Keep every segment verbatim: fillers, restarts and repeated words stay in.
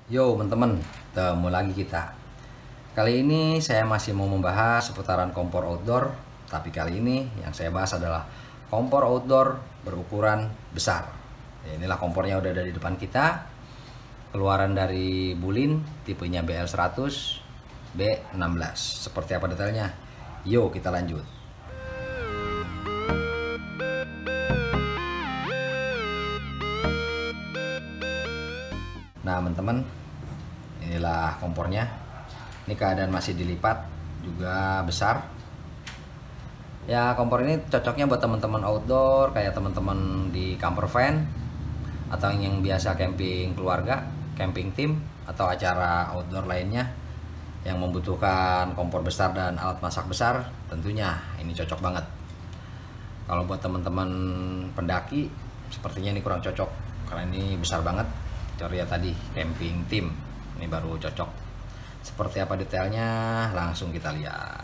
Yo teman-teman, ketemu lagi kita. Kali ini saya masih mau membahas seputaran kompor outdoor. Tapi kali ini yang saya bahas adalah kompor outdoor berukuran besar. Ya, inilah kompornya udah ada di depan kita. Keluaran dari Bulin, tipenya B L seratus B enam belas. Seperti apa detailnya? Yo kita lanjut. Nah teman-teman, inilah kompornya. Ini keadaan masih dilipat, juga besar. Ya kompor ini cocoknya buat teman-teman outdoor, kayak teman-teman di camper van, atau yang biasa camping keluarga, camping tim, atau acara outdoor lainnya yang membutuhkan kompor besar dan alat masak besar. Tentunya ini cocok banget. Kalau buat teman-teman pendaki, sepertinya ini kurang cocok karena ini besar banget. Cari ya tadi camping tim, ini baru cocok. Seperti apa detailnya, langsung kita lihat.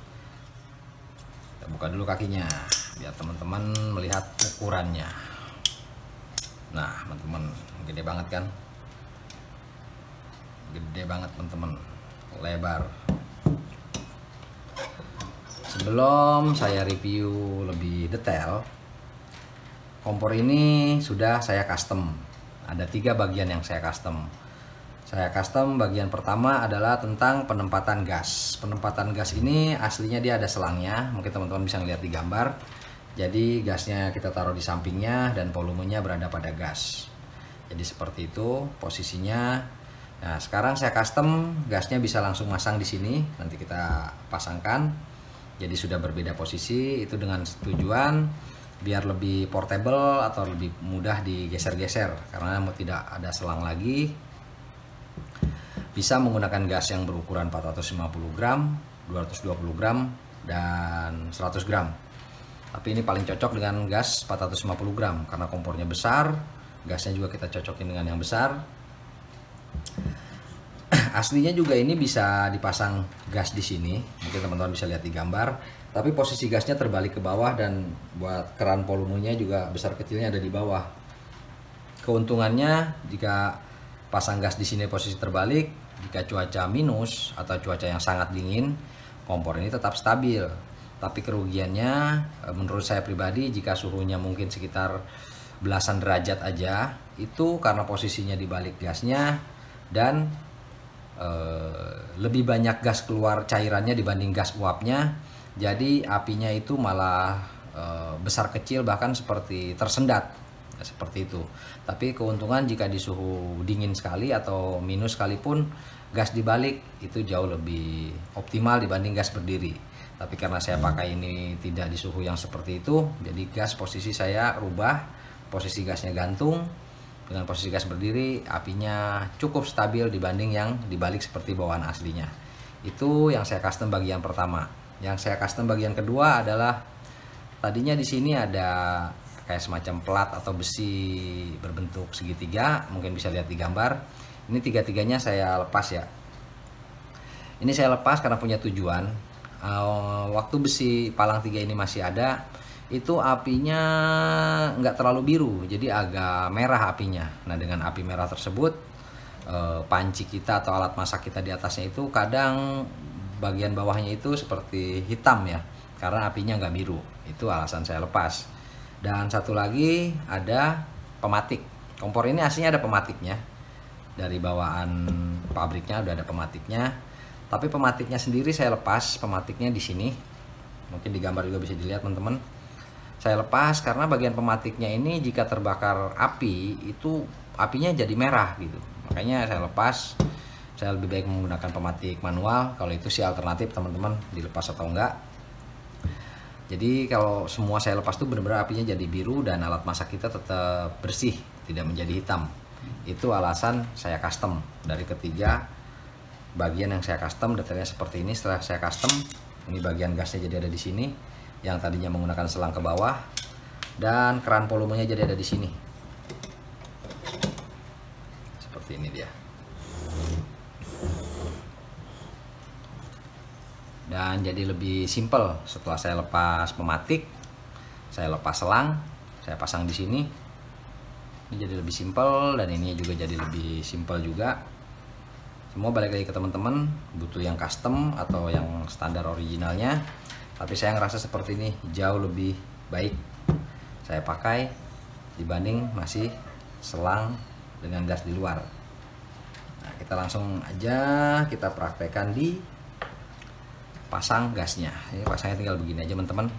Kita buka dulu kakinya biar teman-teman melihat ukurannya. Nah teman-teman, gede banget kan, gede banget teman-teman, lebar. Sebelum saya review lebih detail, kompor ini sudah saya custom. Ada tiga bagian yang saya custom. Saya custom bagian pertama adalah tentang penempatan gas. Penempatan gas ini aslinya dia ada selangnya. Mungkin teman-teman bisa lihat di gambar. Jadi gasnya kita taruh di sampingnya dan volumenya berada pada gas. Jadi seperti itu posisinya. Nah sekarang saya custom gasnya bisa langsung masang di sini. Nanti kita pasangkan. Jadi sudah berbeda posisi. Itu dengan tujuan biar lebih portable atau lebih mudah digeser-geser, karena mau tidak ada selang lagi. Bisa menggunakan gas yang berukuran empat ratus lima puluh gram, dua ratus dua puluh gram, dan seratus gram. Tapi ini paling cocok dengan gas empat ratus lima puluh gram karena kompornya besar. Gasnya juga kita cocokin dengan yang besar. Aslinya juga ini bisa dipasang gas di sini. Mungkin teman-teman bisa lihat di gambar. Tapi posisi gasnya terbalik ke bawah dan buat keran volumenya juga besar kecilnya ada di bawah. Keuntungannya jika pasang gas di sini posisi terbalik, jika cuaca minus atau cuaca yang sangat dingin, kompor ini tetap stabil. Tapi kerugiannya menurut saya pribadi jika suhunya mungkin sekitar belasan derajat aja, itu karena posisinya dibalik gasnya dan e, lebih banyak gas keluar cairannya dibanding gas uapnya. Jadi apinya itu malah e, besar kecil bahkan seperti tersendat ya, seperti itu. Tapi keuntungan jika di suhu dingin sekali atau minus sekalipun, gas dibalik itu jauh lebih optimal dibanding gas berdiri. Tapi karena saya pakai ini tidak di suhu yang seperti itu, jadi gas posisi saya rubah, posisi gasnya gantung. Dengan posisi gas berdiri, apinya cukup stabil dibanding yang dibalik seperti bawaan aslinya. Itu yang saya custom bagian pertama. Yang saya custom bagian kedua adalah tadinya di sini ada kayak semacam plat atau besi berbentuk segitiga, mungkin bisa lihat di gambar. Ini tiga-tiganya saya lepas ya. Ini saya lepas karena punya tujuan. Uh, waktu besi palang tiga ini masih ada, itu apinya nggak terlalu biru, jadi agak merah apinya. Nah dengan api merah tersebut, uh, panci kita atau alat masak kita di atasnya itu kadang bagian bawahnya itu seperti hitam ya, karena apinya nggak biru. Itu alasan saya lepas. Dan satu lagi ada pematik. Kompor ini aslinya ada pematiknya, dari bawaan pabriknya udah ada pematiknya. Tapi pematiknya sendiri saya lepas. Pematiknya di sini, mungkin di gambar juga bisa dilihat teman-teman. Saya lepas karena bagian pematiknya ini jika terbakar api itu apinya jadi merah gitu. Makanya saya lepas. Saya lebih baik menggunakan pematik manual. Kalau itu sih alternatif teman-teman, dilepas atau enggak. Jadi kalau semua saya lepas tuh benar-benar apinya jadi biru dan alat masak kita tetap bersih, tidak menjadi hitam. Itu alasan saya custom. Dari ketiga bagian yang saya custom detailnya seperti ini. Setelah saya custom, ini bagian gasnya jadi ada di sini, yang tadinya menggunakan selang ke bawah, dan keran volumenya jadi ada di sini. Seperti ini dia. Dan jadi lebih simple setelah saya lepas pematik, saya lepas selang, saya pasang di sini. Ini jadi lebih simple dan ini juga jadi lebih simple juga. Semua balik lagi ke teman-teman, butuh yang custom atau yang standar originalnya. Tapi saya ngerasa seperti ini jauh lebih baik saya pakai dibanding masih selang dengan gas di luar. Nah, kita langsung aja kita praktekkan di pasang gasnya. Ini pasangnya tinggal begini aja teman-teman.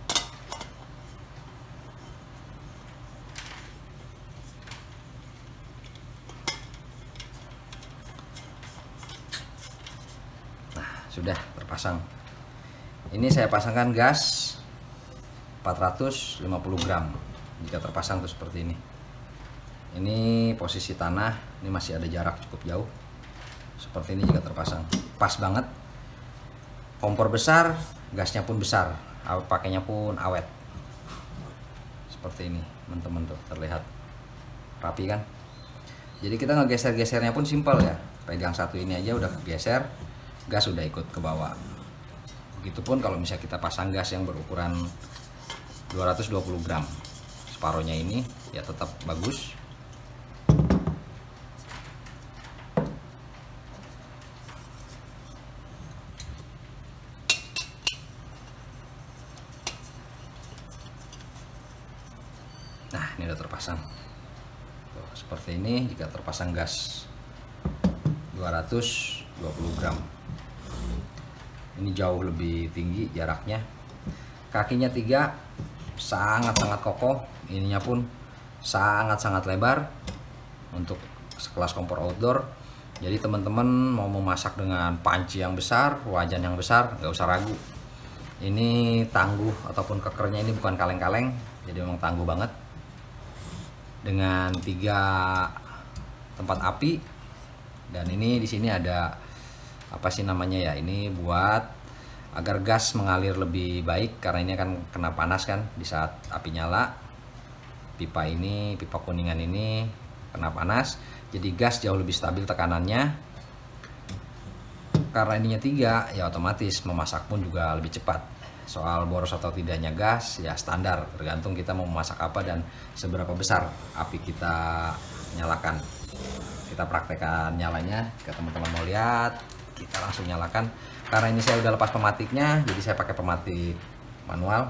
Sudah terpasang. Ini saya pasangkan gas empat ratus lima puluh gram. Jika terpasang tuh seperti ini. Ini posisi tanah, ini masih ada jarak cukup jauh. Seperti ini jika terpasang. Pas banget. Kompor besar, gasnya pun besar. Pakainya pun awet. Seperti ini, teman-teman tuh terlihat rapi kan? Jadi kita ngegeser-gesernya pun simpel ya. Pegang satu ini aja udah geser. Gas sudah ikut ke bawah. Begitupun kalau misalnya kita pasang gas yang berukuran dua ratus dua puluh gram, separohnya ini ya tetap bagus. Nah, ini udah terpasang. Tuh, seperti ini jika terpasang gas dua ratus dua puluh gram. Ini jauh lebih tinggi jaraknya. Kakinya tiga, sangat-sangat kokoh. Ininya pun sangat-sangat lebar untuk sekelas kompor outdoor. Jadi teman-teman mau memasak dengan panci yang besar, wajan yang besar, nggak usah ragu. Ini tangguh ataupun kekernya ini bukan kaleng-kaleng, jadi memang tangguh banget. Dengan tiga tempat api, dan ini di sini ada apa sih namanya ya, ini buat agar gas mengalir lebih baik karena ini akan kena panas kan di saat api nyala. Pipa ini, pipa kuningan ini kena panas, jadi gas jauh lebih stabil tekanannya. Karena ininya tiga, ya otomatis memasak pun juga lebih cepat. Soal boros atau tidaknya gas ya standar, tergantung kita mau memasak apa dan seberapa besar api kita nyalakan. Kita praktekkan nyalanya, jika teman-teman mau lihat kita langsung nyalakan. Karena ini saya udah lepas pematiknya, jadi saya pakai pematik manual.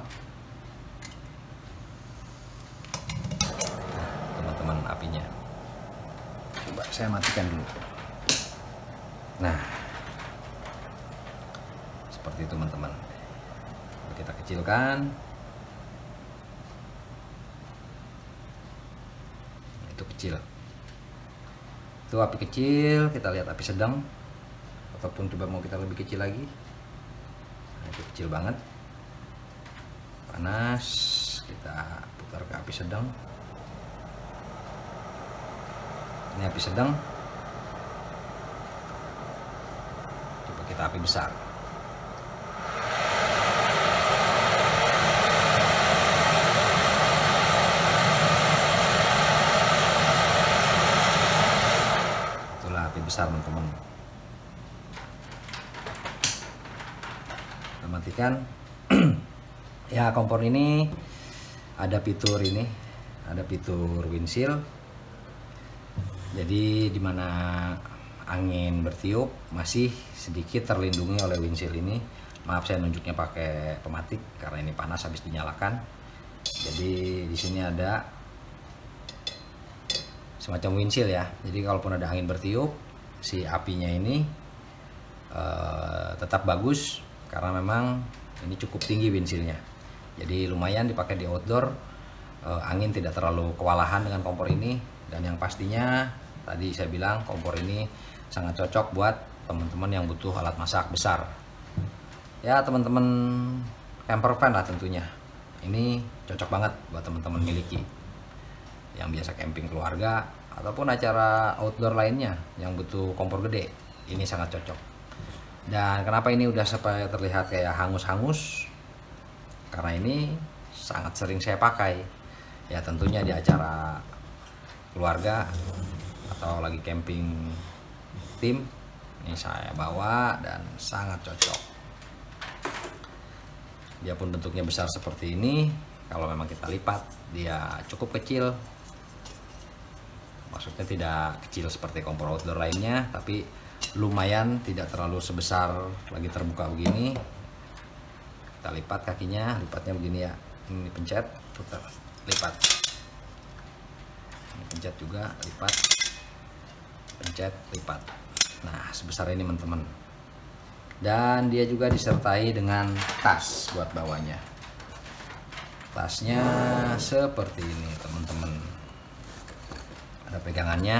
Teman-teman apinya coba saya matikan dulu. Nah, seperti itu teman-teman. Kita kecilkan. Itu kecil. Itu api kecil, kita lihat api sedang ataupun coba mau kita lebih kecil lagi. Nah, itu kecil banget, panas. Kita putar ke api sedang. Ini api sedang. Coba kita api besar. Itulah api besar teman-teman. Matikan. Ya, kompor ini ada fitur ini, ada fitur windshield. Jadi dimana angin bertiup masih sedikit terlindungi oleh windshield ini. Maaf saya nunjuknya pakai pematik karena ini panas habis dinyalakan. Jadi di sini ada semacam windshield ya. Jadi kalaupun ada angin bertiup, si apinya ini uh, tetap bagus. Karena memang ini cukup tinggi windshieldnya, jadi lumayan dipakai di outdoor. E, angin tidak terlalu kewalahan dengan kompor ini, dan yang pastinya tadi saya bilang kompor ini sangat cocok buat teman-teman yang butuh alat masak besar. Ya teman-teman camper van lah tentunya. Ini cocok banget buat teman-teman miliki yang biasa camping keluarga ataupun acara outdoor lainnya yang butuh kompor gede. Ini sangat cocok. Dan kenapa ini udah supaya terlihat kayak hangus-hangus? Karena ini sangat sering saya pakai. Ya tentunya di acara keluarga atau lagi camping tim. Ini saya bawa dan sangat cocok. Dia pun bentuknya besar seperti ini. Kalau memang kita lipat, dia cukup kecil. Maksudnya tidak kecil seperti kompor outdoor lainnya, tapi lumayan, tidak terlalu sebesar lagi terbuka begini. Kita lipat kakinya, lipatnya begini ya. Ini pencet, putar, lipat. Ini pencet juga, lipat, pencet, lipat. Nah, sebesar ini teman-teman. Dan dia juga disertai dengan tas buat bawanya. Tasnya seperti ini teman-teman. Ada pegangannya.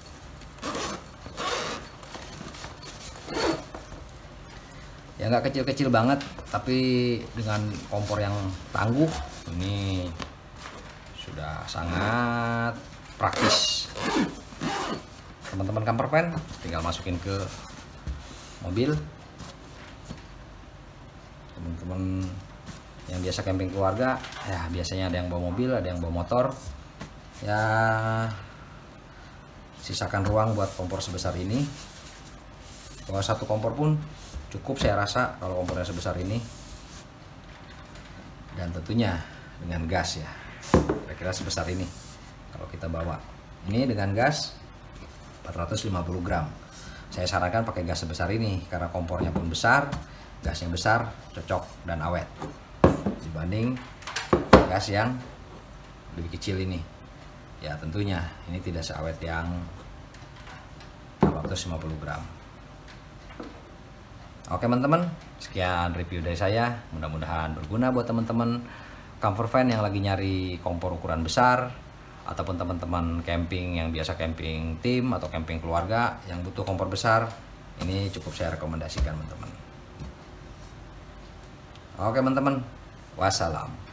Ya nggak kecil-kecil banget, tapi dengan kompor yang tangguh ini sudah sangat praktis. Teman-teman campervan tinggal masukin ke mobil. Teman-teman yang biasa camping keluarga, ya biasanya ada yang bawa mobil, ada yang bawa motor. Ya sisakan ruang buat kompor sebesar ini. Kalau satu kompor pun cukup saya rasa kalau kompornya sebesar ini. Dan tentunya dengan gas ya, kira-kira sebesar ini kalau kita bawa. Ini dengan gas empat ratus lima puluh gram. Saya sarankan pakai gas sebesar ini karena kompornya pun besar, gasnya besar, cocok dan awet dibanding gas yang lebih kecil ini. Ya tentunya ini tidak seawet yang empat ratus lima puluh gram. Oke teman-teman, sekian review dari saya. Mudah-mudahan berguna buat teman-teman campervan yang lagi nyari kompor ukuran besar, ataupun teman-teman camping yang biasa camping tim atau camping keluarga yang butuh kompor besar. Ini cukup saya rekomendasikan teman-teman. Oke teman-teman, wassalam.